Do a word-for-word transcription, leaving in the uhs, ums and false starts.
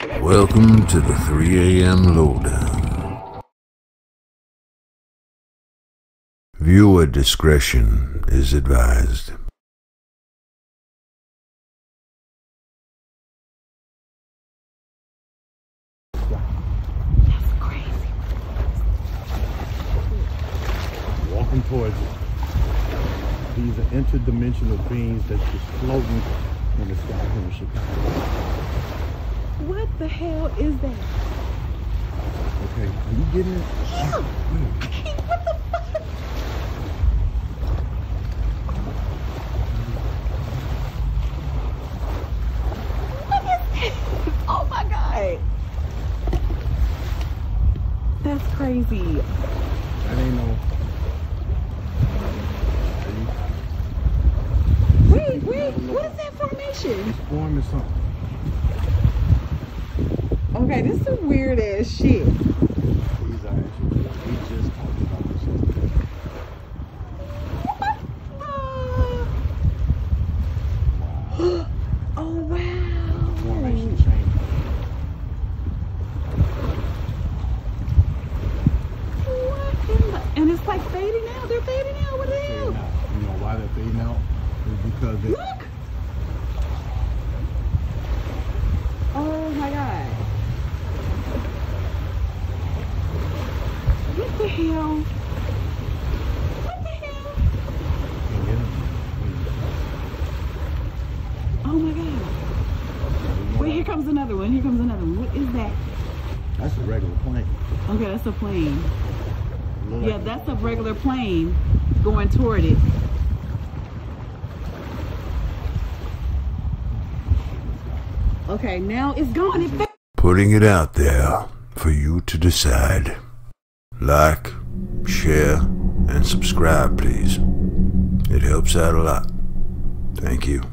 Welcome to the three A M Lowdown. Viewer discretion is advised. That's crazy. Walking towards it. These are interdimensional beings that's just floating in the sky here in Chicago. What the hell is that? Okay, are you getting it? Yeah. What the fuck? What is this? Oh my god. That's crazy. That ain't no... Wait, wait, what is that formation? It's forming something. Okay, this is some weird ass shit. These are actually... We just talked about this yesterday. Wow. Oh wow. Formation change. What in the... And it's like fading out. They're fading out. What the hell? Fading out. You know why they're fading out? It's because they... Look! Oh my god. What the hell? What the hell? Can't get them. Oh my god. Wait, here comes another one. Here comes another one. What is that? That's a regular plane. Okay, that's a plane. Look Yeah, like that's a regular plane going toward it. Okay, now it's gone. It Putting it out there for you to decide. Like, share, and subscribe, please. It helps out a lot. Thank you.